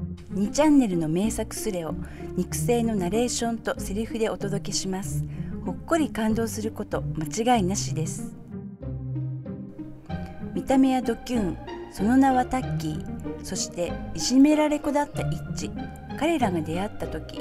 2チャンネルの名作スレを肉声のナレーションとセリフでお届けします。ほっこり感動すること間違いなしです。見た目はドキュン、その名はタッキー、そしていじめられ子だったイッチ。彼らが出会った時、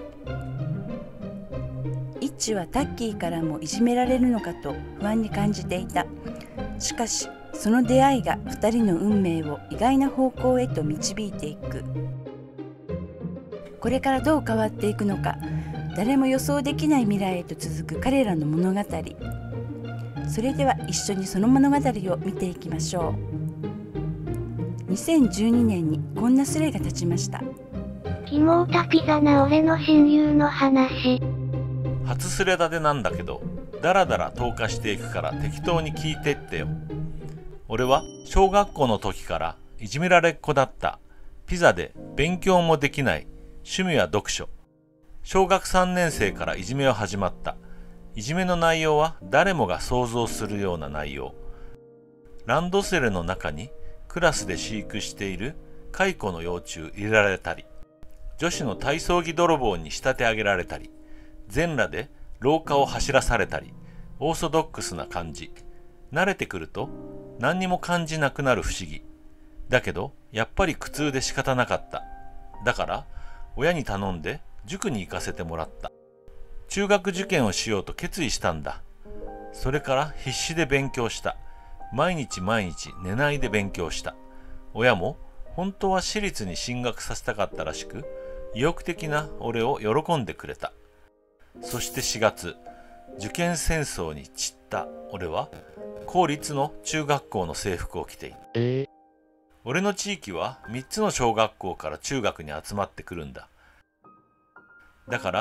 イッチはタッキーからもいじめられるのかと不安に感じていた。しかしその出会いが2人の運命を意外な方向へと導いていく。これからどう変わっていくのか、誰も予想できない未来へと続く彼らの物語。それでは一緒にその物語を見ていきましょう。2012年にこんなスレが立ちました。 キモータピザな俺の親友の話。 初スレ立てなんだけど、だらだら投下していくから適当に聞いてってよ。俺は小学校の時からいじめられっ子だった。ピザで勉強もできない。趣味は読書。小学3年生からいじめは始まった。いじめの内容は誰もが想像するような内容。ランドセルの中にクラスで飼育している蚕の幼虫入れられたり、女子の体操着泥棒に仕立て上げられたり、全裸で廊下を走らされたり、オーソドックスな感じ。慣れてくると何にも感じなくなる不思議。だけどやっぱり苦痛で仕方なかった。だから親に頼んで塾に行かせてもらった。中学受験をしようと決意したんだ。それから必死で勉強した。毎日寝ないで勉強した。親も本当は私立に進学させたかったらしく、意欲的な俺を喜んでくれた。そして4月、受験戦争に散った俺は公立の中学校の制服を着ている。俺の地域は3つの小学校から中学に集まってくるんだ。だから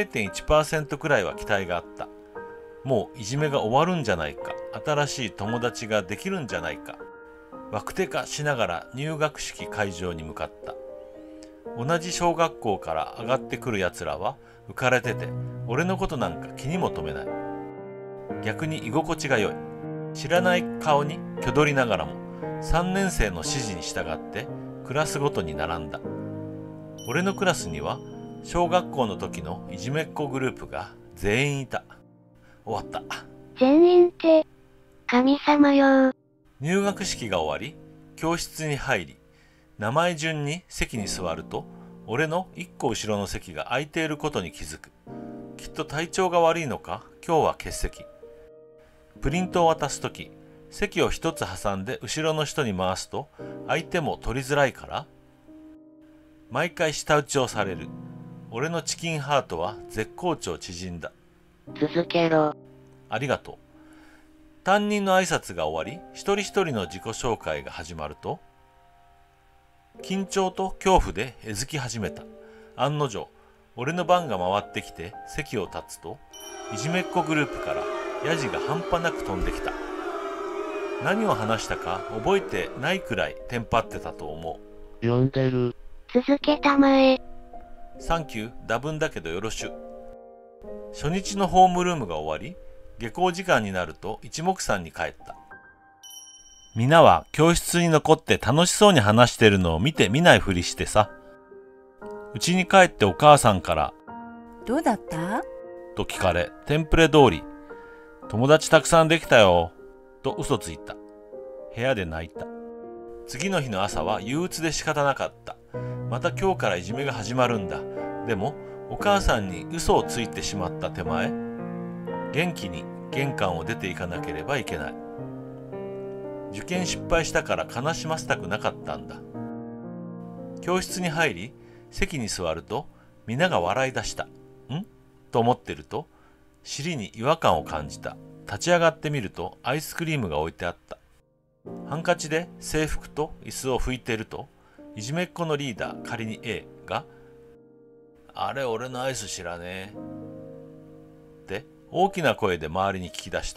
0.1% くらいは期待があった。もういじめが終わるんじゃないか、新しい友達ができるんじゃないか、わくてかしながら入学式会場に向かった。同じ小学校から上がってくるやつらは浮かれてて、俺のことなんか気にも留めない。逆に居心地が良い。知らない顔に挙取りながらも3年生の指示に従ってクラスごとに並んだ。俺のクラスには小学校の時のいじめっ子グループが全員いた。終わった。 全員って神様よ。 入学式が終わり、教室に入り、名前順に席に座ると、俺の1個後ろの席が空いていることに気づく。きっと体調が悪いのか、今日は欠席。プリントを渡すとき、席を一つ挟んで後ろの人に回すと、相手も取りづらいから、毎回舌打ちをされる。俺のチキンハートは絶好調縮んだ。 続けろ。 ありがとう。担任の挨拶が終わり、一人一人の自己紹介が始まると、緊張と恐怖でえずき始めた。案の定、俺の番が回ってきて席を立つと、いじめっ子グループからヤジが半端なく飛んできた。何を話したか覚えてないくらいテンパってたと思う。呼んでる。 続けたまえ。 サンキュー、多分だけどよろしゅ。初日のホームルームが終わり、下校時間になると一目散に帰った。皆は教室に残って楽しそうに話してるのを見て見ないふりしてさ。家に帰ってお母さんからどうだったと聞かれ、テンプレ通り友達たくさんできたよと嘘ついた。部屋で泣いた。次の日の朝は憂鬱で仕方なかった。また今日からいじめが始まるんだ。でもお母さんに嘘をついてしまった手前、元気に玄関を出ていかなければいけない。受験失敗したから悲しませたくなかったんだ。教室に入り、席に座ると皆が笑い出した。んと思ってると、尻に違和感を感じた。立ち上がってみるとアイスクリームが置いてあった。ハンカチで制服と椅子を拭いていると、いじめっ子のリーダー、仮に A が、あれ俺のアイス知らねえって大きな声で周りに聞き出した。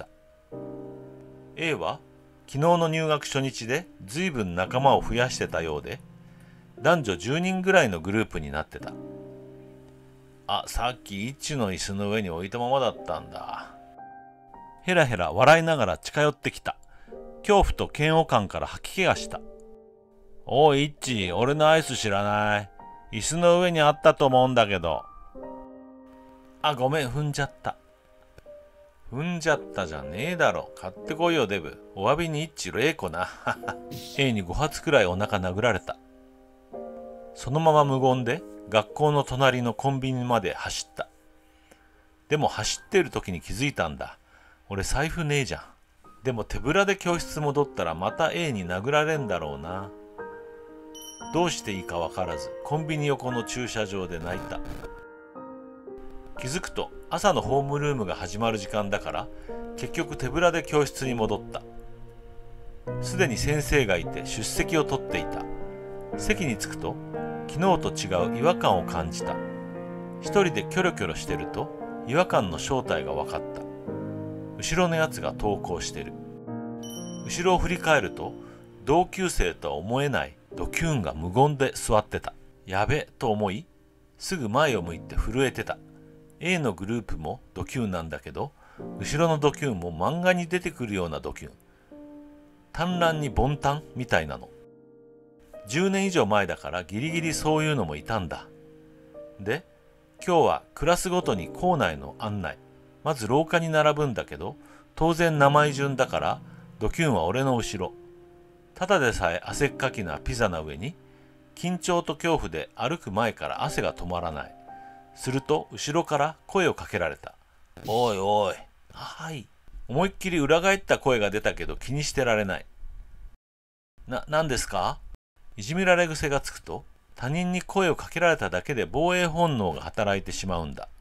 A は昨日の入学初日で随分仲間を増やしてたようで、男女10人ぐらいのグループになってた。あ、さっき一の椅子の上に置いたままだったんだ。ヘラヘラ笑いながら近寄ってきた。恐怖と嫌悪感から吐き気がした。おい、イッチ、俺のアイス知らない。 椅子の上にあったと思うんだけど。あ、ごめん、踏んじゃった。踏んじゃったじゃねえだろ。買ってこいよデブ。お詫びに一致玲子な。A に5発くらいお腹殴られた。そのまま無言で学校の隣のコンビニまで走った。でも走ってる時に気づいたんだ。俺財布ねえじゃん。でも手ぶらで教室戻ったらまた A に殴られんだろうな。どうしていいかわからずコンビニ横の駐車場で泣いた。気づくと朝のホームルームが始まる時間だから結局手ぶらで教室に戻った。すでに先生がいて出席を取っていた。席に着くと昨日と違う違和感を感じた。一人でキョロキョロしてると違和感の正体が分かった。後ろのやつが登校してる。後ろを振り返ると同級生とは思えないドキューンが無言で座ってた。やべと思いすぐ前を向いて震えてた。A のグループもドキューンなんだけど後ろのドキューンも漫画に出てくるようなドキューン。単乱にボンタンみたいなの。10年以上前だからギリギリそういうのもいたんだ。で、今日はクラスごとに校内の案内。まず廊下に並ぶんだけど当然名前順だからドキューンは俺の後ろ。ただでさえ汗っかきなピザな上に緊張と恐怖で歩く前から汗が止まらない。すると後ろから声をかけられた。おいおい。はい。思いっきり裏返った声が出たけど気にしてられない。何ですか？いじめられ癖がつくと他人に声をかけられただけで防衛本能が働いてしまうんだ。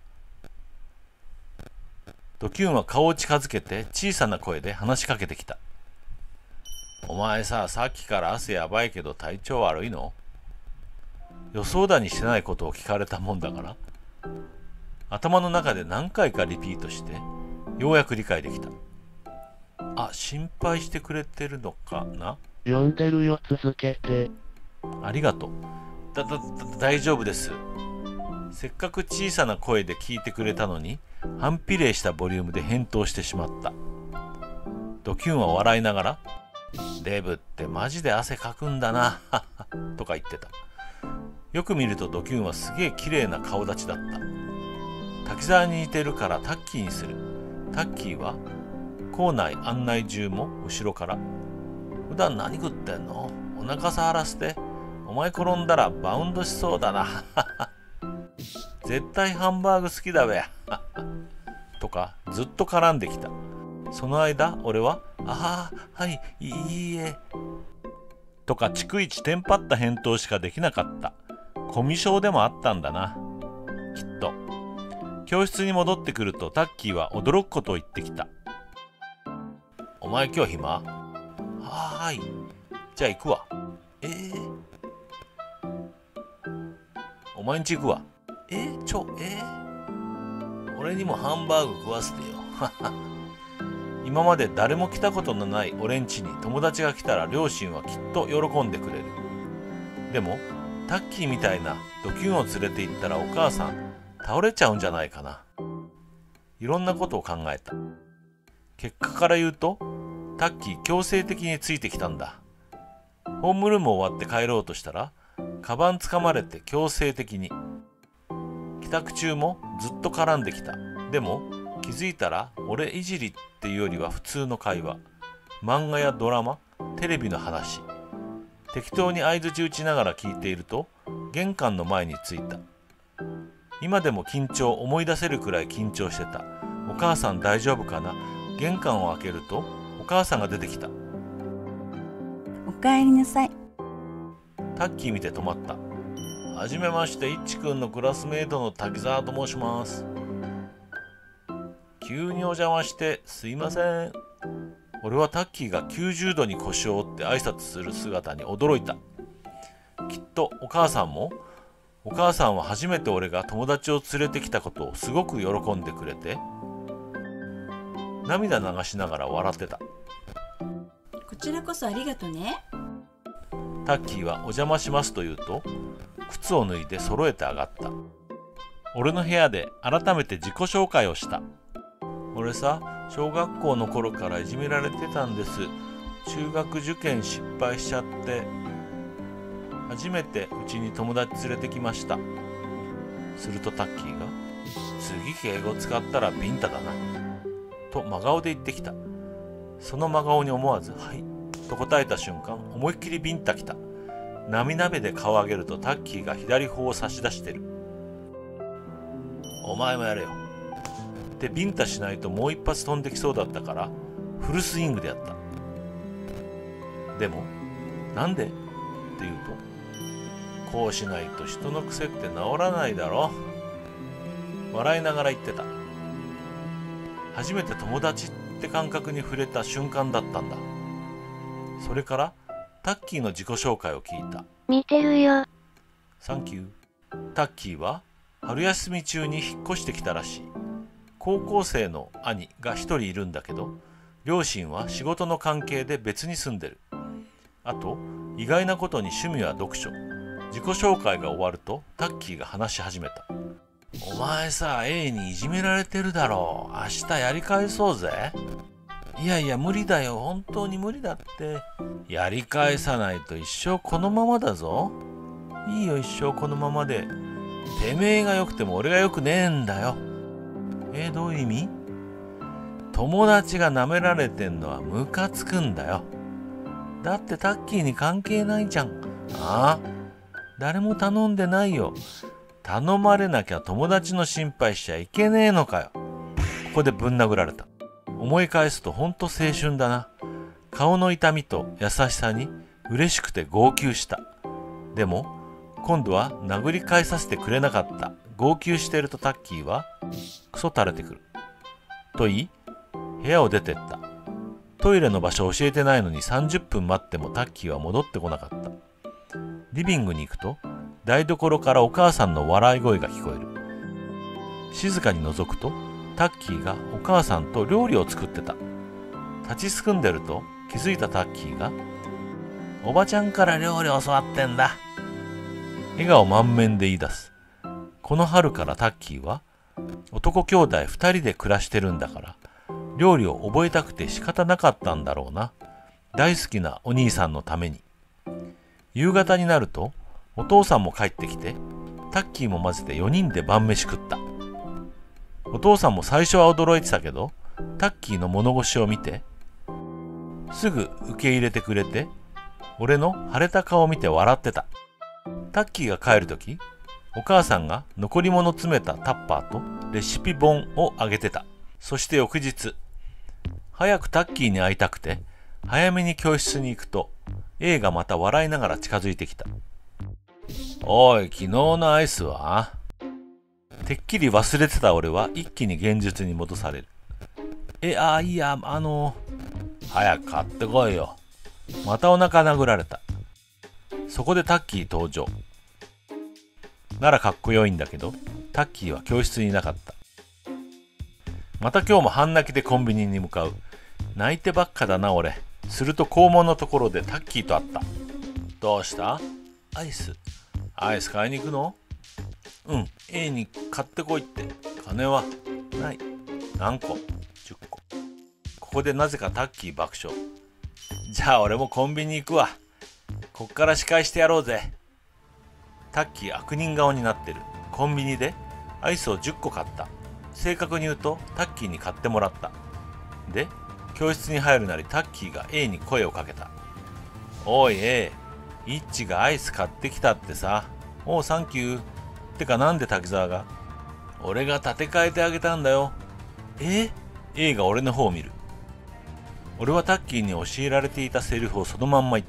ドキューンは顔を近づけて小さな声で話しかけてきた。お前さっきから汗やばいけど体調悪いの？予想だにしてないことを聞かれたもんだから頭の中で何回かリピートしてようやく理解できた。あ、心配してくれてるのかな？ 読んでるよ、続けて。 ありがとう。大丈夫です。せっかく小さな声で聞いてくれたのに反比例したボリュームで返答してしまった。ドキューンは笑いながらデブってマジで汗かくんだなとか言ってた。よく見るとドキューンはすげえ綺麗な顔立ちだった。滝沢に似てるからタッキーにする。タッキーは校内案内中も後ろから普段何食ってんの？お腹触らせて。お前転んだらバウンドしそうだな絶対ハンバーグ好きだべとかずっと絡んできた。その間俺はああはいいいえとか逐一テンパった返答しかできなかった。コミュ障でもあったんだなきっと。教室に戻ってくるとタッキーは驚くことを言ってきた。お前今日暇？はーい。じゃあ行くわ。お前んち行くわ。俺にもハンバーグ食わせてよ。今まで誰も来たことのない俺んちに友達が来たら両親はきっと喜んでくれる。でもタッキーみたいなドキューンを連れて行ったらお母さん倒れちゃうんじゃないかな。いろんなことを考えた。結果から言うとタッキー強制的についてきたんだ。ホームルーム終わって帰ろうとしたらカバン掴まれて強制的に。帰宅中もずっと絡んできた。でも気づいたら俺いじりっていうよりは普通の会話。漫画やドラマ、テレビの話。適当に相槌打ちながら聞いていると玄関の前に着いた。今でも緊張を思い出せるくらい緊張してた。お母さん大丈夫かな？玄関を開けるとお母さんが出てきた。 おかえりなさい。 タッキー見て止まった。はじめまして、いっちくんのクラスメートの滝沢と申します。急にお邪魔してすいません。俺はタッキーが90度に腰を折って挨拶する姿に驚いた。きっとお母さんは初めて俺が友達を連れてきたことをすごく喜んでくれて涙流しながら笑ってた。 こちらこそありがとね。 タッキーはお邪魔しますと言うと靴を脱いで揃えて上がった。俺の部屋で改めて自己紹介をした。俺さ、小学校の頃からいじめられてたんです。中学受験失敗しちゃって。 初めてうちに友達連れてきました。するとタッキーが、次敬語使ったらビンタだな。と真顔で言ってきた。その真顔に思わず、はい。と答えた瞬間、思いっきりビンタきた。涙目で顔を上げるとタッキーが左頬を差し出してる。お前もやれよ。で、ビンタしないともう一発飛んできそうだったから、フルスイングでやった。でも、なんでって言うと、こうしないと人の癖って治らないだろ。笑いながら言ってた。初めて友達って感覚に触れた瞬間だったんだ。それからタッキーの自己紹介を聞いた。 見てるよ。 サンキュー。タッキーは春休み中に引っ越してきたらしい。高校生の兄が一人いるんだけど、両親は仕事の関係で別に住んでる。あと、意外なことに趣味は読書。自己紹介が終わるとタッキーが話し始めた。お前さ、A にいじめられてるだろう。明日やり返そうぜ。いやいや無理だよ。本当に無理だって。やり返さないと一生このままだぞ。いいよ一生このままで。てめえが良くても俺が良くねえんだよ。どういう意味？友達が舐められてんのはムカつくんだよ。だってタッキーに関係ないじゃん。ああ？誰も頼んでないよ。頼まれなきゃ友達の心配しちゃいけねえのかよ。ここでぶん殴られた。思い返すとほんと青春だな。顔の痛みと優しさに嬉しくて号泣した。でも今度は殴り返させてくれなかった。号泣しているとタッキーはクソ垂れてくる。と言い、部屋を出てった。トイレの場所を教えてないのに30分待ってもタッキーは戻ってこなかった。リビングに行くと台所からお母さんの笑い声が聞こえる。静かに覗くとタッキーがお母さんと料理を作ってた。立ちすくんでると気づいたタッキーが、おばちゃんから料理教わってんだ。笑顔満面で言い出す。この春からタッキーは男兄弟2人で暮らしてるんだから料理を覚えたくて仕方なかったんだろうな。大好きなお兄さんのために。夕方になるとお父さんも帰ってきてタッキーも混ぜて4人で晩飯食った。お父さんも最初は驚いてたけどタッキーの物腰を見てすぐ受け入れてくれて、俺の腫れた顔を見て笑ってた。タッキーが帰るとき、お母さんが残り物詰めたタッパーとレシピ本をあげてた。そして翌日、早くタッキーに会いたくて早めに教室に行くと A がまた笑いながら近づいてきた。おい、昨日のアイスは？てっきり忘れてた俺は一気に現実に戻される。いいや、早く買ってこいよ。またお腹殴られた。そこでタッキー登場。ならかっこよいんだけど、タッキーは教室にいなかった。また今日も半泣きでコンビニに向かう。泣いてばっかだな俺。すると校門のところでタッキーと会った。どうした？アイス買いに行くの？うん、A に買ってこいって。金は？ない。何個？10個。ここでなぜかタッキー爆笑。じゃあ俺もコンビニ行くわ。こっから仕返してやろうぜ。タッキー悪人顔になってる。コンビニでアイスを10個買った。正確に言うとタッキーに買ってもらった。で、教室に入るなりタッキーが A に声をかけた。おい A、イッチがアイス買ってきたってさ。おうサンキュー。ってかなんで滝沢が？俺が立て替えてあげたんだよ。A が俺の方を見る。俺はタッキーに教えられていたセリフをそのまんま言った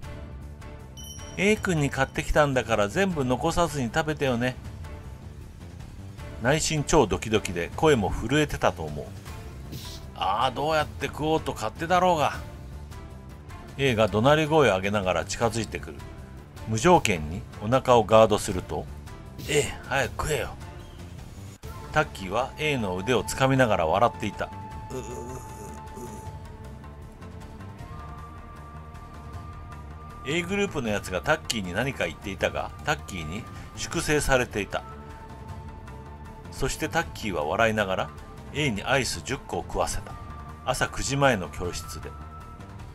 。A 君に買ってきたんだから全部残さずに食べてよね。内心超ドキドキで声も震えてたと思う。どうやって食おうと勝手だろうが。A が怒鳴り声を上げながら近づいてくる。無条件にお腹をガードすると、早く食えよ。タッキーは A の腕をつかみながら笑っていた。A グループのやつがタッキーに何か言っていたが、タッキーに粛清されていた。そしてタッキーは笑いながら A にアイス10個を食わせた。朝9時前の教室で。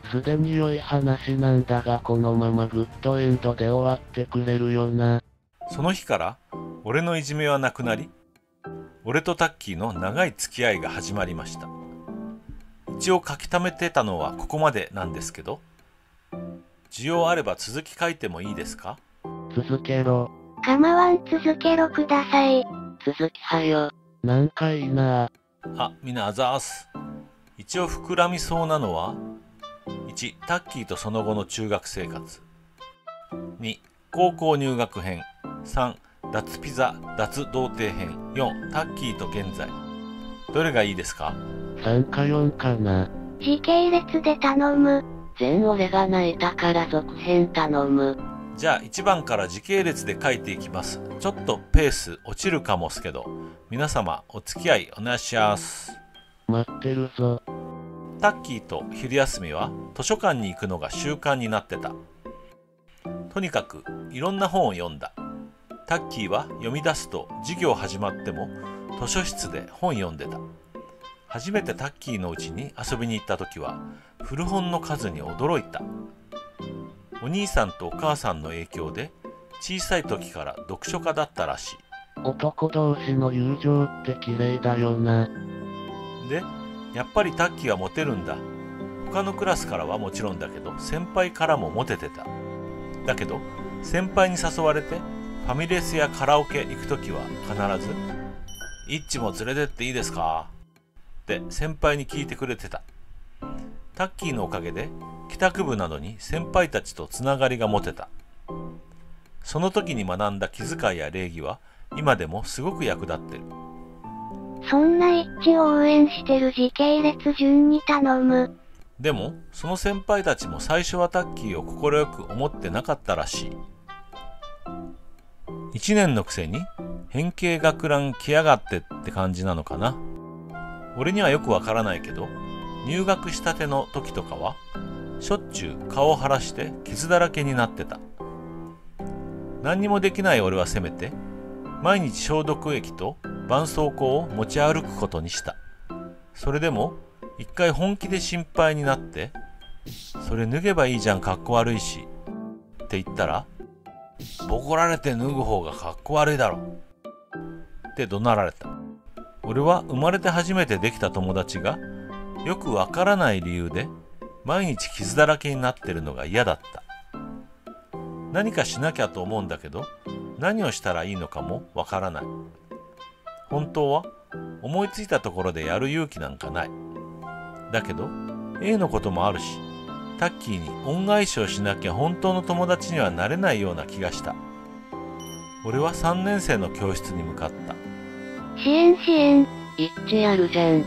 すでに良い話なんだがこのままグッドエンドで終わってくれるよな。 その日から俺のいじめはなくなり、俺とタッキーの長い付き合いが始まりました。一応書き溜めてたのはここまでなんですけど、需要あれば続き書いてもいいですか？ 続けろ。 構わん、続けろください。 続きはよ。なんかいいな。 あ、みんなあざーす。一応膨らみそうなのは、1、タッキーとその後の中学生活。2、高校入学編。3、脱ピザ、脱童貞編。4、タッキーと現在。どれがいいですか 3か4かな。 時系列で頼む。 全俺が泣いたから続編頼む。 じゃあ1番から時系列で書いていきます。ちょっとペース落ちるかもっすけど、皆様お付き合いお願いします。 待ってるぞ。 タッキーと昼休みは図書館に行くのが習慣になってた。とにかくいろんな本を読んだ。タッキーは読み出すと授業始まっても図書室で本読んでた。初めてタッキーの家に遊びに行った時は古本の数に驚いた。お兄さんとお母さんの影響で小さい時から読書家だったらしい。 男同士の友情って綺麗だよな。 で、やっぱりタッキーはモテるんだ。他のクラスからはもちろんだけど、先輩からもモテてた。だけど、先輩に誘われてファミレスやカラオケ行くときは必ず、イッチも連れてっていいですかって先輩に聞いてくれてた。タッキーのおかげで、帰宅部などに先輩たちとつながりが持てた。その時に学んだ気遣いや礼儀は、今でもすごく役立ってる。 そんな一致を応援してる時系列順に頼む。 でも、その先輩たちも最初はタッキーを快く思ってなかったらしい。1年のくせに変形学ラン来やがってって感じなのかな。俺にはよくわからないけど、入学したての時とかはしょっちゅう顔を腫らして傷だらけになってた。何にもできない俺はせめて毎日消毒液と絆創膏を持ち歩くことにした。それでも一回本気で心配になって、それ脱げばいいじゃんかっこ悪いしって言ったら、ボコられて脱ぐ方がかっこ悪いだろって怒鳴られた。俺は生まれて初めてできた友達がよくわからない理由で毎日傷だらけになってるのが嫌だった。何かしなきゃと思うんだけど、何をしたらいいのかもわからない。本当は思いついたところでやる勇気なんかない。だけど A のこともあるし、タッキーに恩返しをしなきゃ本当の友達にはなれないような気がした。俺は3年生の教室に向かった。 支援。 一致やるじゃん。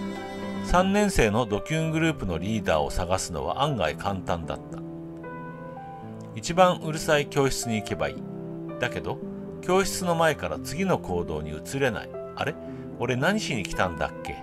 3年生のドキュングループのリーダーを探すのは案外簡単だった。一番うるさい教室に行けばいい。だけど教室の前から次の行動に移れない。あれ？俺何しに来たんだっけ？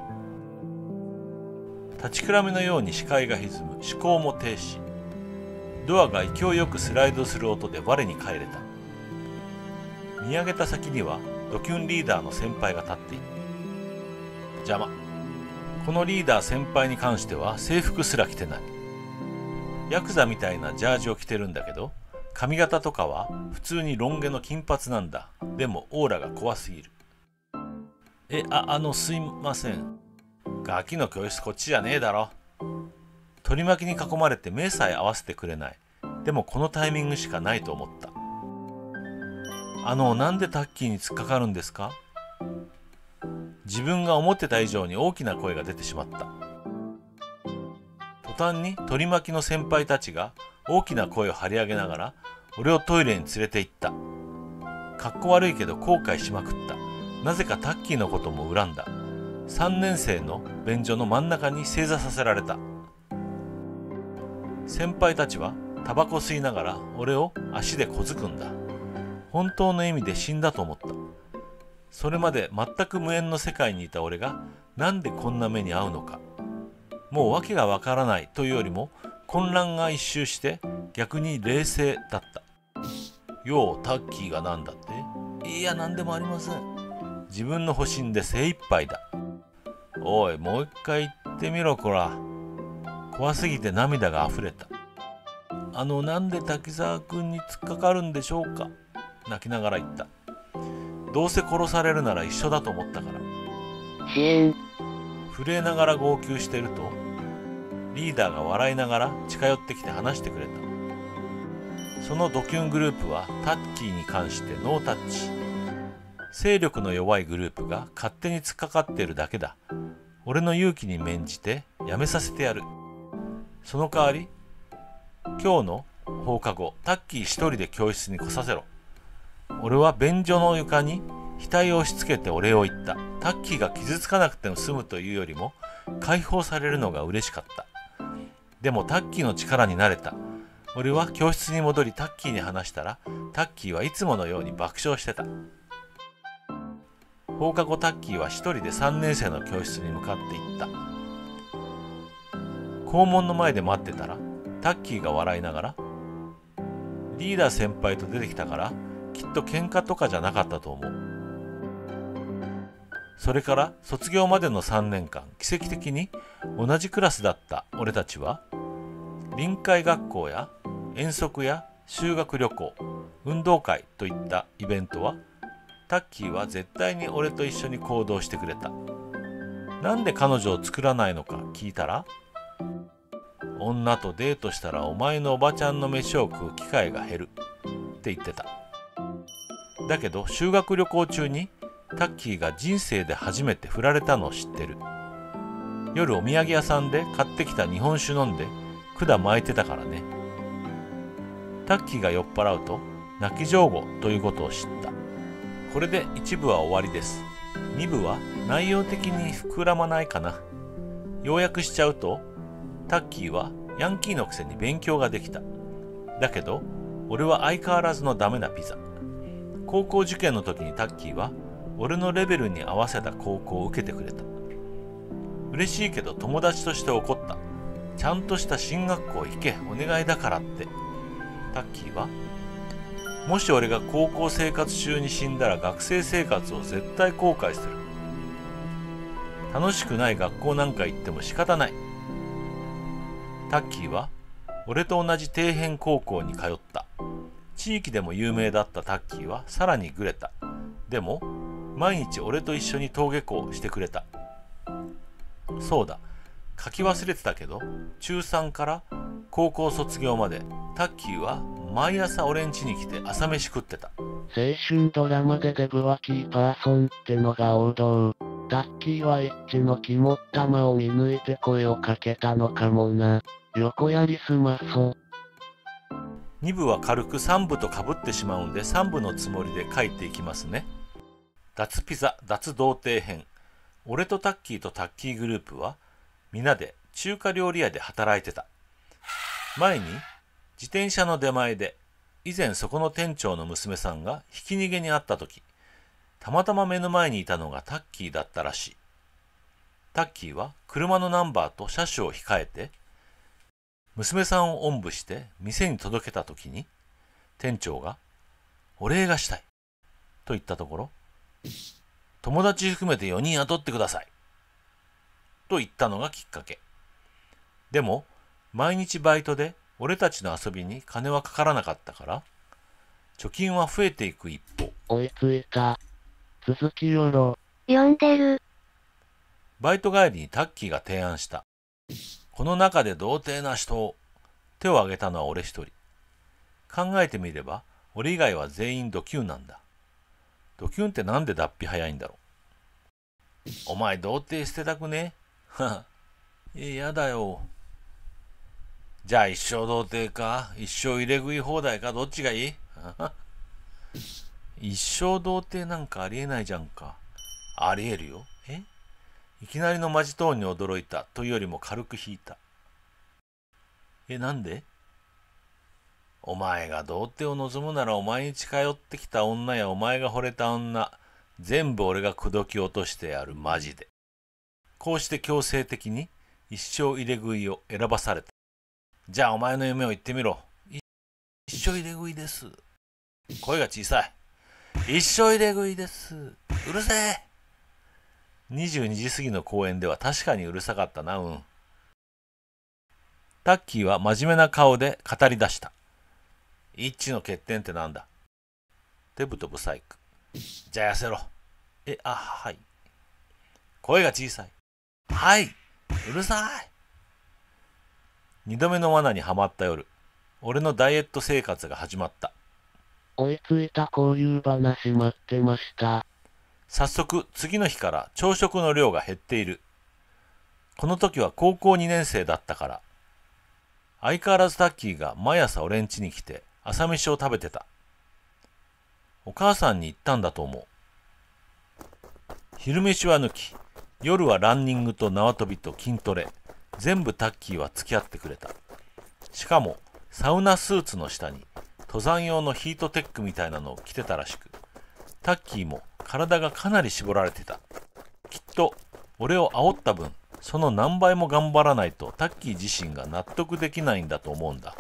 立ちくらみのように視界が歪む。思考も停止。ドアが勢いよくスライドする音で我に返れた。見上げた先にはドキュンリーダーの先輩が立っている。邪魔。このリーダー先輩に関しては制服すら着てない。ヤクザみたいなジャージを着てるんだけど、髪型とかは普通にロン毛の金髪なんだ。でもオーラが怖すぎる。すいません。ガキの教室こっちじゃねえだろ。取り巻きに囲まれて目さえ合わせてくれない。でもこのタイミングしかないと思った。なんでタッキーに突っかかるんですか？自分が思ってた以上に大きな声が出てしまった。途端に取り巻きの先輩たちが大きな声を張り上げながら俺をトイレに連れて行った。かっこ悪いけど後悔しまくった。なぜかタッキーのことも恨んだ。3年生の便所の真ん中に正座させられた。先輩たちはタバコ吸いながら俺を足で小突くんだ。本当の意味で死んだと思った。それまで全く無縁の世界にいた俺がなんでこんな目に遭うのか。もう訳がわからないというよりも混乱が一周して逆に冷静だった。ようタッキーがなんだって？いやなんでもありません。自分の保身で精一杯だ。おいもう一回言ってみろこら。怖すぎて涙が溢れた。 なんで滝沢くんに突っかかるんでしょうか。泣きながら言った。どうせ殺されるなら一緒だと思ったから。 支援。 震えながら号泣してると、リーダーが笑いながら近寄ってきて話してくれた。そのドキュングループはタッキーに関してノータッチ。勢力の弱いグループが勝手に突っかかっているだけだ。俺の勇気に免じてやめさせてやる。その代わり、今日の放課後、タッキー一人で教室に来させろ。俺は便所の床に額を押し付けてお礼を言った。タッキーが傷つかなくても済むというよりも解放されるのが嬉しかった。でもタッキーの力になれた。俺は教室に戻りタッキーに話したら、タッキーはいつものように爆笑してた。放課後タッキーは一人で3年生の教室に向かっていった。校門の前で待ってたら、タッキーが笑いながら、リーダー先輩と出てきたからきっと喧嘩とかじゃなかったと思う。それから卒業までの3年間、奇跡的に同じクラスだった俺たちは、臨海学校や遠足や修学旅行、運動会といったイベントは、タッキーは絶対に俺と一緒に行動してくれた。なんで彼女を作らないのか聞いたら、女とデートしたらお前のおばちゃんの飯を食う機会が減るって言ってた。だけど修学旅行中にタッキーが人生で初めて振られたのを知ってる。夜お土産屋さんで買ってきた日本酒飲んで管巻いてたからね。タッキーが酔っ払うと泣き上戸ということを知った。これで1部は終わりです。2部は内容的に膨らまないかな。要約しちゃうと、タッキーはヤンキーのくせに勉強ができた。だけど俺は相変わらずのダメなピザ。高校受験の時にタッキーは俺のレベルに合わせた高校を受けてくれた。嬉しいけど友達として怒った。ちゃんとした進学校行け、お願いだからって。タッキーは、もし俺が高校生活中に死んだら学生生活を絶対後悔する。楽しくない学校なんか行っても仕方ない。タッキーは俺と同じ底辺高校に通った。地域でも有名だったタッキーはさらにグレた。でも毎日俺と一緒に登下校してくれた。そうだ、書き忘れてたけど、中3から高校卒業までタッキーは毎朝俺ん家に来て朝飯食ってた。 青春ドラマでデブはキーパーソンってのが王道。タッキーはエッチの肝っ玉を見抜いて声をかけたのかもな。横やりすまそ。 2部は軽く3部と被ってしまうんで3部のつもりで書いていきますね。脱ピザ脱童貞編。俺とタッキーとタッキーグループは皆で中華料理屋で働いてた。前に自転車の出前で以前そこの店長の娘さんがひき逃げにあった時、たまたま目の前にいたのがタッキーだったらしい。タッキーは車のナンバーと車種を控えて娘さんをおんぶして店に届けた時に、店長がお礼がしたいと言ったところ、友達含めて4人雇ってくださいと言ったのがきっかけ。でも毎日バイトで俺たちの遊びに金はかからなかったから、貯金は増えていく一方。 追いついた。続きよろ。 読んでる。 バイト帰りにタッキーが提案した。この中で童貞な人を。手を挙げたのは俺一人。考えてみれば俺以外は全員ドキュンなんだ。ドキュンってなんで脱皮早いんだろう。お前童貞捨てたくね？はは。やだよ。じゃあ一生童貞か一生入れ食い放題か、どっちがいい？一生童貞なんかありえないじゃんか。ありえるよ。いきなりのマジトーンに驚いたというよりも軽く引いた。なんで？お前が童貞を望むならお前に近寄ってきた女やお前が惚れた女、全部俺が口説き落としてやる、マジで。こうして強制的に一生入れ食いを選ばされた。じゃあお前の夢を言ってみろ。一生入れ食いです。声が小さい。一生入れ食いです。うるせえ。22時過ぎの公園では確かにうるさかったな。 タッキーは真面目な顔で語り出した。一致の欠点ってなんだ？デブとブサイク。じゃあ痩せろ。はい。声が小さい。はい。うるさい。二度目の罠にはまった夜、俺のダイエット生活が始まった。 追いついた交友話待ってました。 早速、次の日から朝食の量が減っている。この時は高校2年生だったから。相変わらずタッキーが毎朝俺ん家に来て朝飯を食べてた。お母さんに言ったんだと思う。昼飯は抜き、夜はランニングと縄跳びと筋トレ、全部タッキーは付き合ってくれた。しかもサウナスーツの下に登山用のヒートテックみたいなのを着てたらしく、タッキーも体がかなり絞られてた。きっと俺を煽った分、その何倍も頑張らないとタッキー自身が納得できないんだと思うんだ。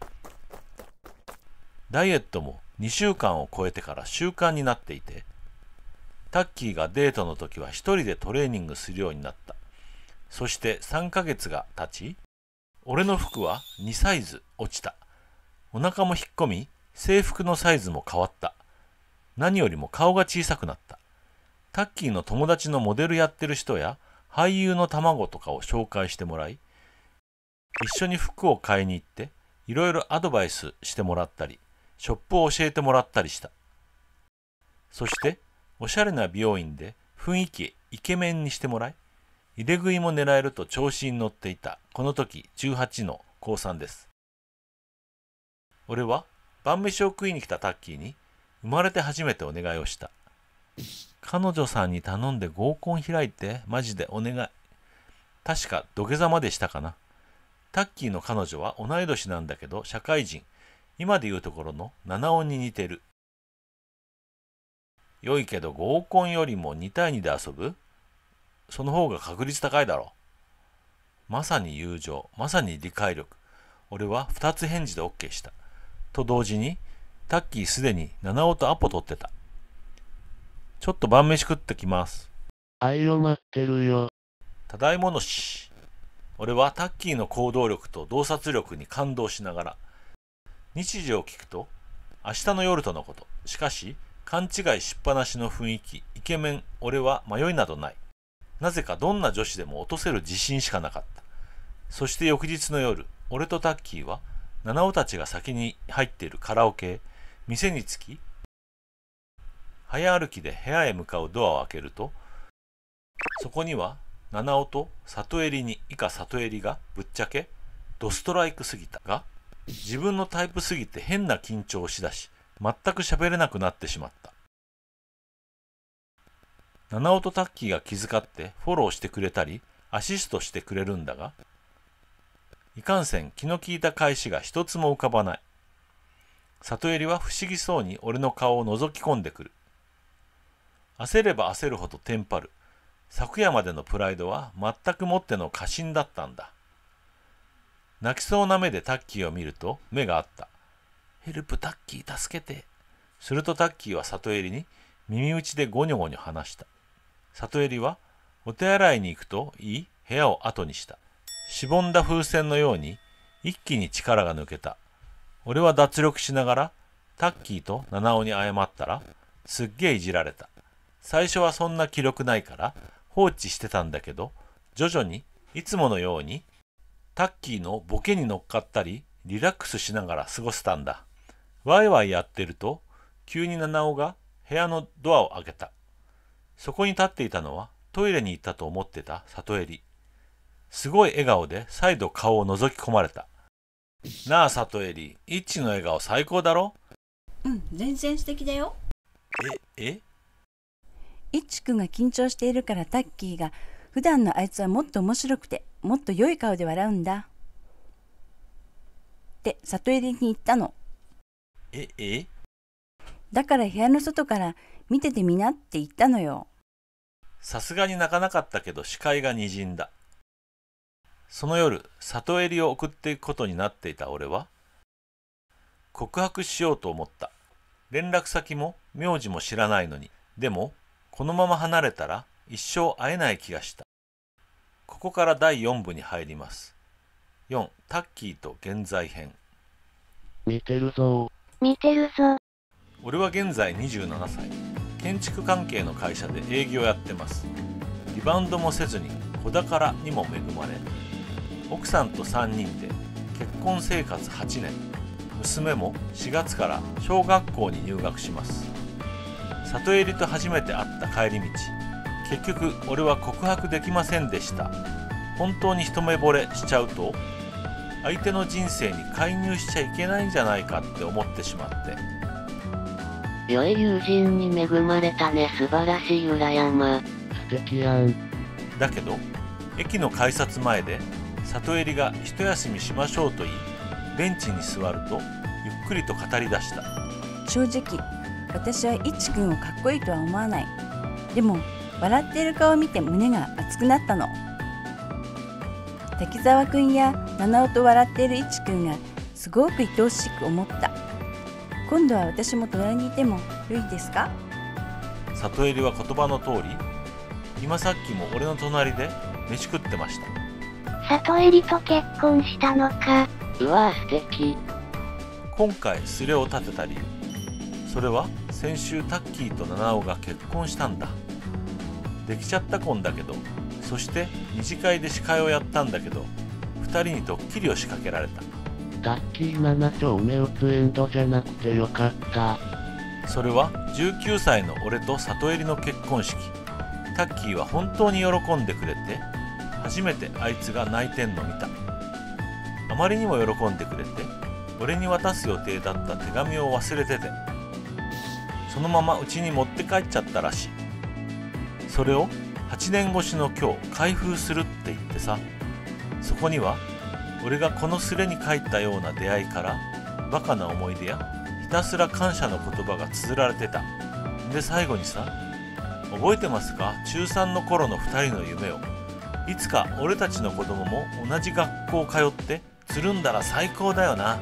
ダイエットも2週間を超えてから習慣になっていて、タッキーがデートの時は一人でトレーニングするようになった。そして3ヶ月が経ち、俺の服は2サイズ落ちた。お腹も引っ込み、制服のサイズも変わった。何よりも顔が小さくなった。タッキーの友達のモデルやってる人や俳優の卵とかを紹介してもらい、一緒に服を買いに行っていろいろアドバイスしてもらったり、ショップを教えてもらったりした。そしておしゃれな美容院で雰囲気イケメンにしてもらい、入れ食いも狙えると調子に乗っていたこの時18の高3です。俺は晩飯を食いに来たタッキーに生まれて初めてお願いをした。彼女さんに頼んで合コン開いて、マジでお願い。確か土下座までしたかな。タッキーの彼女は同い年なんだけど社会人、今でいうところの七尾に似てる。良いけど合コンよりも2対2で遊ぶ？その方が確率高いだろう。まさに友情、まさに理解力。俺は2つ返事で OK した。と同時に、タッキーすでに七尾とアポ取ってた。ちょっと晩飯食ってきます。 愛を待ってるよ。 ただいものし。俺はタッキーの行動力と洞察力に感動しながら、日時を聞くと、明日の夜とのこと。しかし、勘違いしっぱなしの雰囲気、イケメン、俺は迷いなどない。なぜかどんな女子でも落とせる自信しかなかった。そして翌日の夜、俺とタッキーは、七尾たちが先に入っているカラオケへ、店に着き、早歩きで部屋へ向かうドアを開けると、そこには七尾と里襟に以下里襟がぶっちゃけドストライクすぎたが、自分のタイプすぎて変な緊張をしだし、全く喋れなくなってしまった。七尾とタッキーが気遣ってフォローしてくれたりアシストしてくれるんだが、いかんせん気の利いた返しが一つも浮かばない。里襟は不思議そうに俺の顔を覗き込んでくる。焦れば焦るほどテンパる。昨夜までのプライドは全くもっての過信だったんだ。泣きそうな目でタッキーを見ると目があった。ヘルプタッキー助けて。するとタッキーは里襟に耳打ちでゴニョゴニョ話した。里襟はお手洗いに行くといい部屋を後にした。しぼんだ風船のように一気に力が抜けた。俺は脱力しながらタッキーと七尾に謝ったら、すっげえいじられた。最初はそんな気力ないから放置してたんだけど、徐々にいつものようにタッキーのボケに乗っかったりリラックスしながら過ごせたんだ。ワイワイやってると急に七尾が部屋のドアを開けた。そこに立っていたのはトイレに行ったと思ってた里襟。すごい笑顔で再度顔を覗き込まれた。なあ里襟、イッチの笑顔最高だろ？ うん、全然素敵だよ。 えイッチくんが緊張しているからタッキーが普段のあいつはもっと面白くてもっと良い顔で笑うんだって里襟に言ったの。だから部屋の外から見ててみなって言ったのよ。 さすがに泣かなかったけど視界がにじんだ。その夜、里襟を送っていくことになっていた俺は、告白しようと思った。連絡先も名字も知らないのに。でも、このまま離れたら一生会えない気がした。ここから第4部に入ります。 4. タッキーと現在編。 見てるぞ見てるぞ。 俺は現在27歳。建築関係の会社で営業やってます。リバウンドもせずに子宝にも恵まれ、奥さんと3人で結婚生活8年。娘も4月から小学校に入学します。里襟と初めて会った帰り道、結局俺は告白できませんでした。本当に一目惚れしちゃうと相手の人生に介入しちゃいけないんじゃないかって思ってしまって。 良い友人に恵まれたね。素晴らしい裏山。 素敵やん。 だけど駅の改札前で里襟が一休みしましょうと言い、ベンチに座るとゆっくりと語り出した。 正直私はいちくんをかっこいいとは思わない。でも笑っている顔を見て胸が熱くなったの。滝沢くんや七尾と笑っているいちくんがすごく愛おしく思った。今度は私も隣にいてもよいですか？ 里襟は言葉の通り、今さっきも俺の隣で飯食ってました。 里襟と結婚したのか。うわ素敵。 今回スレを立てた理由、それは先週タッキーと七尾が結婚したんだ。できちゃった婚だけど、そして二次会で司会をやったんだけど、2人にドッキリを仕掛けられた。 タッキー7丁目打つエンドじゃなくてよかった。 それは19歳の俺と里襟の結婚式。タッキーは本当に喜んでくれて、初めてあいつが泣いてんの見た。あまりにも喜んでくれて、俺に渡す予定だった手紙を忘れてて、そのまま家に持って帰っちゃったらしい。それを8年越しの今日開封するって言ってさ。そこには俺がこのスレに書いたような出会いからバカな思い出やひたすら感謝の言葉が綴られてた。で最後にさ、覚えてますか、中3の頃の2人の夢を。いつか俺たちの子供も同じ学校通ってつるんだら最高だよな。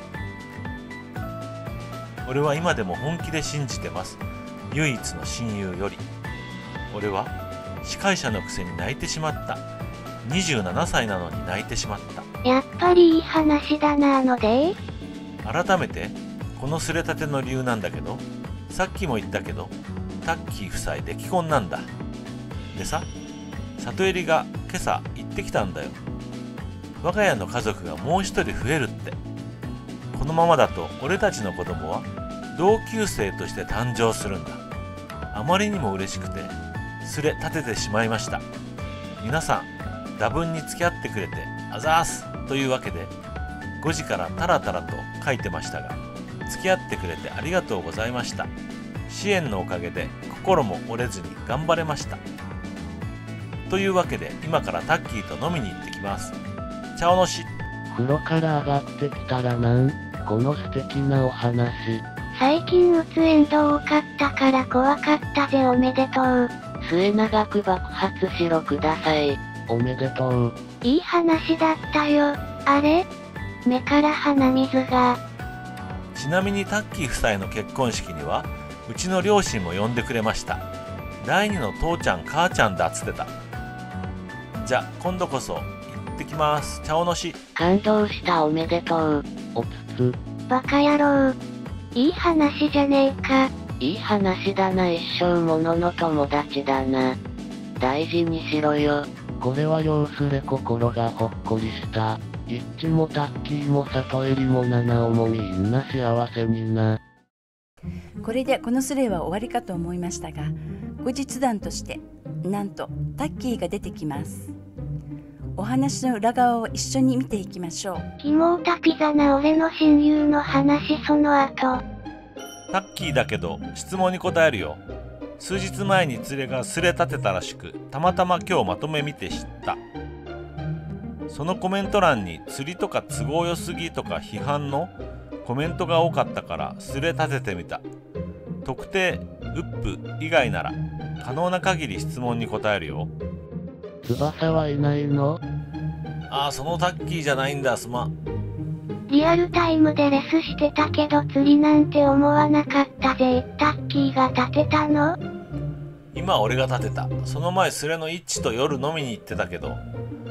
俺は今でも本気で信じてます。唯一の親友より。俺は司会者のくせに泣いてしまった。27歳なのに泣いてしまった。 やっぱりいい話だなので。 改めてこのすれたての理由なんだけど、さっきも言ったけどタッキー夫妻で既婚なんだ。でさ、里襟が今朝行ってきたんだよ。我が家の家族がもう一人増えるって。このままだと俺たちの子供は同級生として誕生するんだ。あまりにも嬉しくてすれ立ててしまいました。皆さん多分に付き合ってくれてあざーすというわけで5時からタラタラと書いてましたが、付き合ってくれてありがとうございました。支援のおかげで心も折れずに頑張れました。というわけで今からタッキーと飲みに行ってきます。チャオのし。 風呂から上がってきたらこの素敵なお話。 最近うつ炎多かったから怖かったぜ。おめでとう。末永く爆発しろください。 おめでとう。 いい話だったよ。あれ？目から鼻水が。 ちなみにタッキー夫妻の結婚式にはうちの両親も呼んでくれました。第二の父ちゃん母ちゃんだっつってた。じゃ今度こそ行ってきます。チャオのし。 感動した。おめでとう。 おつつ。 バカ野郎。いい話じゃねえか。 いい話だな。一生ものの友達だな。大事にしろよ。これは要すれ心がほっこりした。イッチもタッキーも里襟も七尾もみんな幸せにな。 これでこのスレは終わりかと思いましたが、後日談としてなんとタッキーが出てきます。お話の裏側を一緒に見ていきましょう。 キモータピザな俺の親友の話その後。 タッキーだけど質問に答えるよ。数日前に連れがすれ立てたらしく、たまたま今日まとめ見て知った。そのコメント欄に釣りとか都合よすぎとか批判のコメントが多かったからすれ立ててみた。特定ウップ以外なら可能な限り質問に答えるよ。 翼はいないの？ ああ、そのタッキーじゃないんだ、すまん。 リアルタイムでレスしてたけど釣りなんて思わなかったぜ。タッキーが立てたの？ 今俺が立てた。その前スレのイッチと夜飲みに行ってたけど、2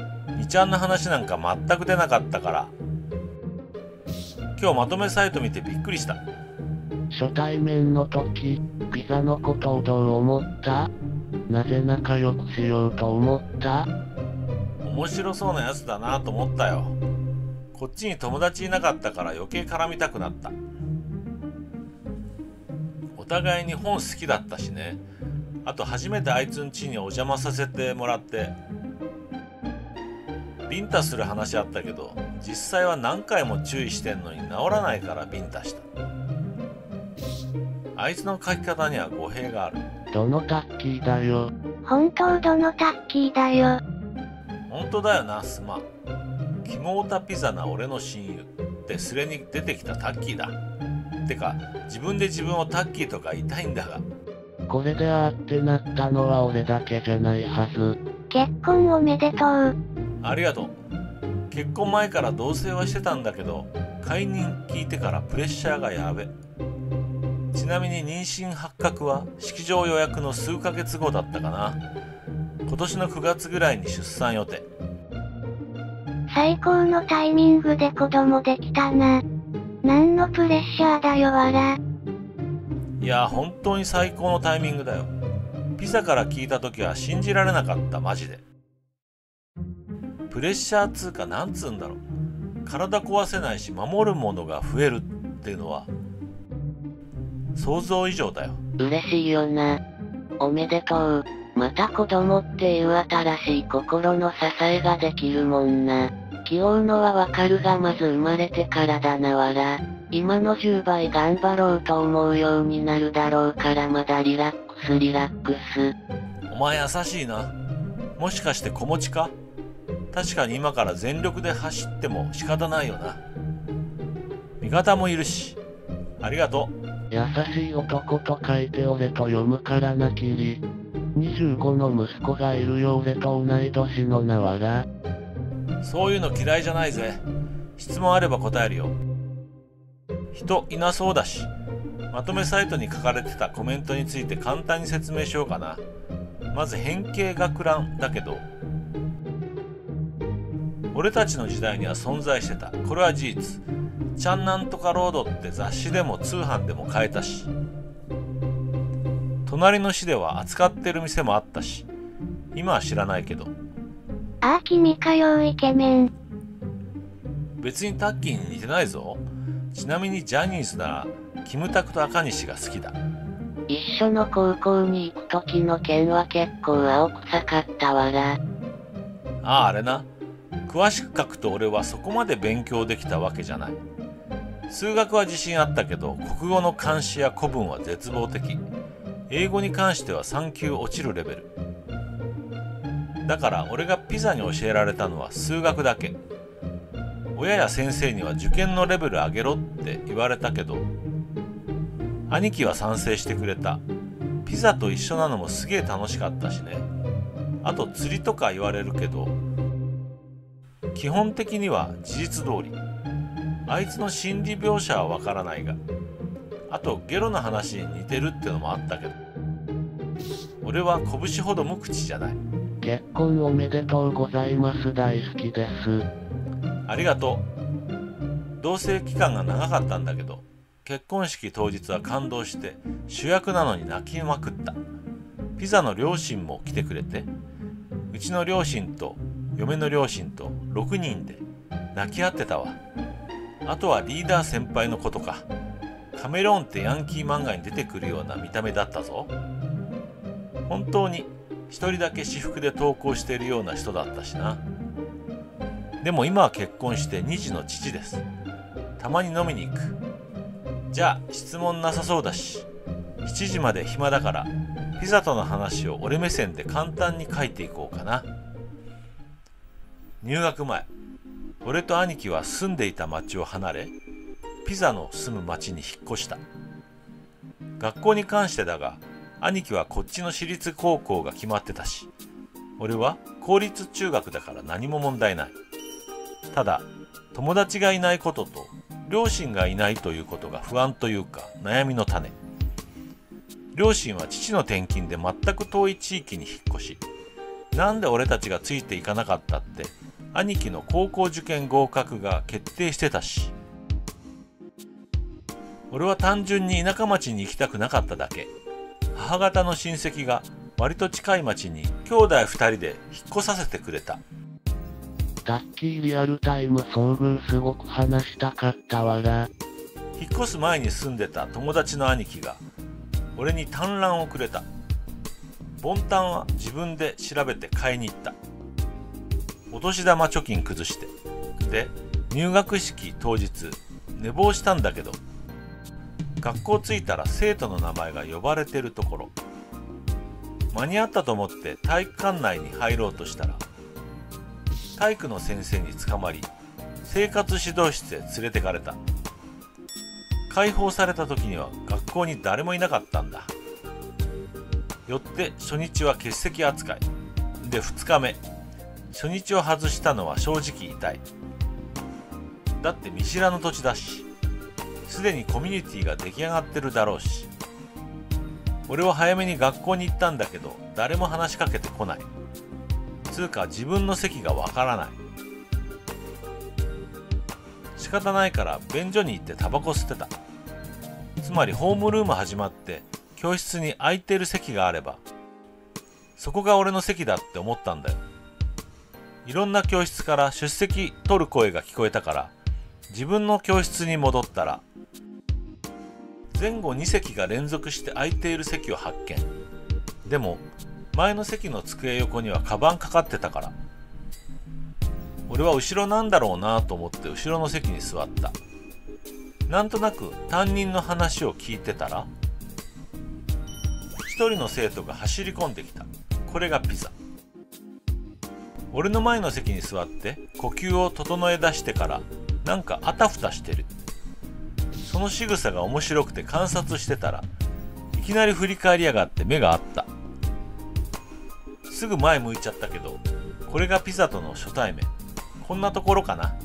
2ちゃんの話なんか全く出なかったから。今日まとめサイト見てびっくりした。 初対面の時、ピザのことをどう思った？なぜ仲良くしようと思った？ 面白そうなやつだなと思ったよ。こっちに友達いなかったから余計絡みたくなった。お互いに本好きだったしね。あと初めてあいつん家にお邪魔させてもらってビンタする話あったけど、実際は何回も注意してんのに治らないからビンタした。あいつの書き方には語弊がある。 どのタッキーだよ。 本当どのタッキーだよ。 本当だよな、すまん。キモオタピザな俺の親友ってスレに出てきたタッキーだ。てか自分で自分をタッキーとか言いたいんだが。 これであーってなったのは俺だけじゃないはず。 結婚おめでとう。 ありがとう。結婚前から同棲はしてたんだけど、解任聞いてからプレッシャーがやべ。ちなみに妊娠発覚は式場予約の数ヶ月後だったかな。今年の9月ぐらいに出産予定。 最高のタイミングで子供できたな。何のプレッシャーだよわら。 いや本当に最高のタイミングだよ。ピザから聞いた時は信じられなかった、マジで。プレッシャーつうかなんつうんだろう。体壊せないし守るものが増えるっていうのは想像以上だよ。 嬉しいよな。おめでとう。また子供っていう新しい心の支えができるもんな。気負うのはわかるがまず生まれてからだなわら。今の10倍頑張ろうと思うようになるだろうからまだリラックスリラックス。 お前優しいな。もしかして子持ちか？確かに今から全力で走っても仕方ないよな。味方もいるし。ありがとう。 優しい男と書いて俺と読むからなきり。25の息子がいるよ俺と同い年のなわら。 そういうの嫌いじゃないぜ。質問あれば答えるよ。人いなそうだし、まとめサイトに書かれてたコメントについて簡単に説明しようかな。まず変形学ランだけど、俺たちの時代には存在してた。これは事実。ちゃんなんとかロードって雑誌でも通販でも買えたし、隣の市では扱ってる店もあったし、今は知らないけど。 ああ君かよイケメン。 別にタッキーに似てないぞ。ちなみにジャニーズならキムタクと赤西が好きだ。 一緒の高校に行く時の件は結構青臭かったわら。 ああ、あれな。詳しく書くと俺はそこまで勉強できたわけじゃない。数学は自信あったけど、国語の漢詩や古文は絶望的。英語に関しては3級落ちるレベル。だから俺がピザに教えられたのは数学だけ。親や先生には受験のレベル上げろって言われたけど、兄貴は賛成してくれた。ピザと一緒なのもすげえ楽しかったしね。あと釣りとか言われるけど、基本的には事実通り。あいつの心理描写はわからないが、あとゲロの話に似てるってのもあったけど、俺は拳ほど無口じゃない。 結婚おめでとうございます。大好きです。 ありがとう。同棲期間が長かったんだけど、結婚式当日は感動して主役なのに泣きまくった。ピザの両親も来てくれて、うちの両親と嫁の両親と6人で泣き合ってたわ。あとはリーダー先輩のことか。カメローンってヤンキー漫画に出てくるような見た目だったぞ。本当に一人だけ私服で登校しているような人だったしな。でも今は結婚して2児の父です。たまに飲みに行く。じゃあ質問なさそうだし、7時まで暇だからピザとの話を俺目線で簡単に書いていこうかな。入学前、俺と兄貴は住んでいた町を離れ、ピザの住む町に引っ越した。学校に関してだが、兄貴はこっちの私立高校が決まってたし、俺は公立中学だから何も問題ない。ただ、友達がいないことと、両親がいないということが不安というか悩みの種。両親は父の転勤で全く遠い地域に引っ越し、なんで俺たちがついていかなかったって兄貴の高校受験合格が決定してたし、俺は単純に田舎町に行きたくなかっただけ。母方の親戚が割と近い町に兄弟2人で引っ越させてくれた。 タッキーリアルタイム遭遇すごく話したかったわら。 引っ越す前に住んでた友達の兄貴が俺に単卵をくれた。ボンタンは自分で調べて買いに行った。お年玉貯金崩して。で、入学式当日寝坊したんだけど、学校着いたら生徒の名前が呼ばれてるところ。間に合ったと思って体育館内に入ろうとしたら、体育の先生に捕まり、生活指導室へ連れてかれた。解放された時には学校に誰もいなかったんだ。よって初日は欠席扱い。で、2日目。初日を外したのは正直痛い。だって見知らぬ土地だし、すでにコミュニティが出来上がってるだろうし。俺は早めに学校に行ったんだけど、誰も話しかけてこない。つうか自分の席がわからない。仕方ないから便所に行ってタバコ吸ってた。つまりホームルーム始まって教室に空いてる席があれば、そこが俺の席だって思ったんだよ。いろんな教室から出席取る声が聞こえたから、自分の教室に戻ったら、前後2席が連続して空いている席を発見。でも前の席の机横にはカバンかかってたから、俺は後ろなんだろうなと思って後ろの席に座った。なんとなく担任の話を聞いてたら、一人の生徒が走り込んできた。これがピザ。俺の前の席に座って呼吸を整え出してからなんかあたふたしてる。その仕草が面白くて観察してたら、いきなり振り返りやがって目が合った。すぐ前向いちゃったけど、これがピザとの初対面。こんなところかな。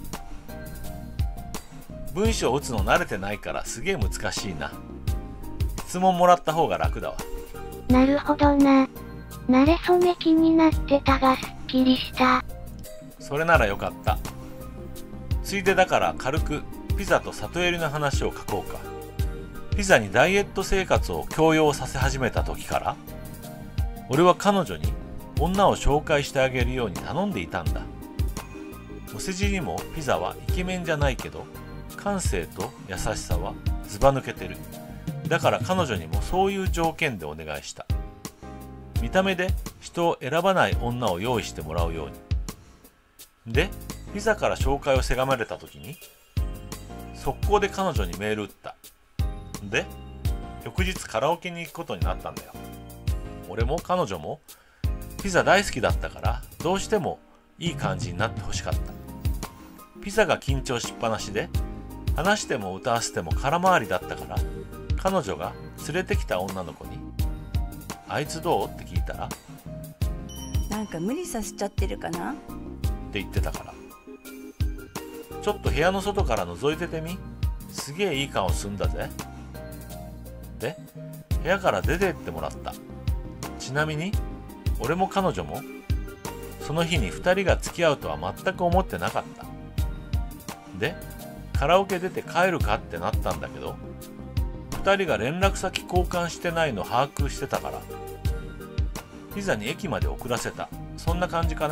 文章を打つの慣れてないからすげえ難しいな。質問もらった方が楽だわ。 なるほどな。慣れ初め気になってたがすっきりした。 それならよかった。ついでだから軽くピザと里襟の話を書こうか。ピザにダイエット生活を強要させ始めた時から、俺は彼女に女を紹介してあげるように頼んでいたんだ。お世辞にもピザはイケメンじゃないけど、感性と優しさはずば抜けてる。だから彼女にもそういう条件でお願いした。見た目で人を選ばない女を用意してもらうように。で、ピザから紹介をせがまれた時に、速攻で彼女にメール打った。で、翌日カラオケに行くことになったんだよ。俺も彼女もピザ大好きだったから、どうしてもいい感じになってほしかった。ピザが緊張しっぱなしで、話しても歌わせても空回りだったから、彼女が連れてきた女の子に、あいつどうって聞いたら、 なんか無理させちゃってるかなって言ってたから、ちょっと部屋の外から覗いててみ、すげえいい顔すんだぜ。で、部屋から出てってもらった。ちなみに俺も彼女もその日に2人が付き合うとは全く思ってなかった。で、カラオケ出て帰るかってなったんだけど、2人が連絡先交換してないの把握してたから、ピザに駅まで送らせた。そんな感じかな。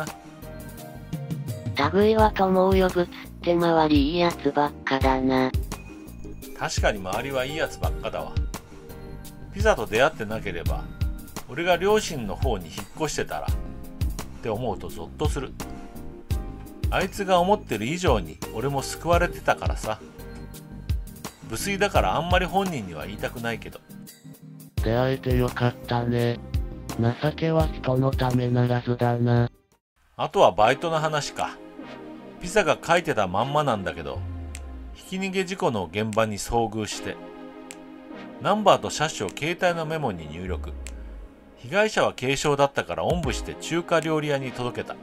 類は友を呼ぶつって周りいいやつばっかだな。 確かに周りはいいやつばっかだわ。ピザと出会ってなければ、俺が両親の方に引っ越してたらって思うとゾッとする。あいつが思ってる以上に俺も救われてたからさ。無粋だからあんまり本人には言いたくないけど。 出会えてよかったね。情けは人のためならずだな。 あとはバイトの話か。ピザが書いてたまんまなんだけど、ひき逃げ事故の現場に遭遇して、ナンバーと車種を携帯のメモに入力。被害者は軽傷だったからおんぶして中華料理屋に届けた。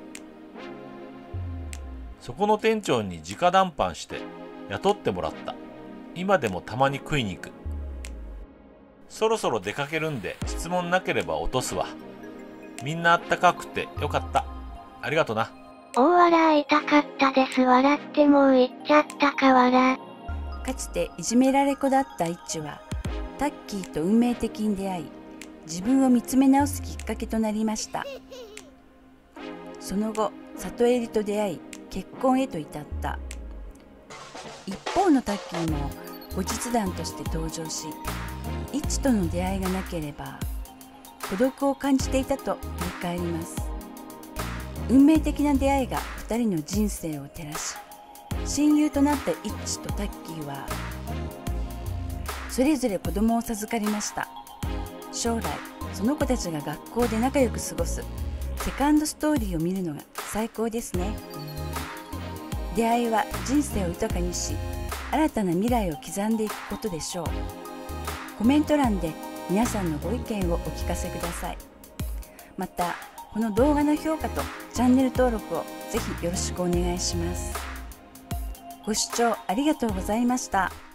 そこの店長に直談判して雇ってもらった。今でもたまに食いに行く。そろそろ出かけるんで質問なければ落とすわ。みんなあったかくてよかった。ありがとな。 大笑い痛かったです。笑ってもう行っちゃったか笑。 かつていじめられ子だったイッチはタッキーと運命的に出会い、自分を見つめ直すきっかけとなりました。その後サトエリと出会い、結婚へと至った。一方のタッキーも後日談として登場し、イッチとの出会いがなければ孤独を感じていたと振り返ります。運命的な出会いが2人の人生を照らし、親友となったイッチとタッキーはそれぞれ子供を授かりました。将来その子たちが学校で仲良く過ごすセカンドストーリーを見るのが最高ですね。出会いは人生を豊かにし、新たな未来を刻んでいくことでしょう。コメント欄で皆さんのご意見をお聞かせください。またこの動画の評価とチャンネル登録をぜひよろしくお願いします。ご視聴ありがとうございました。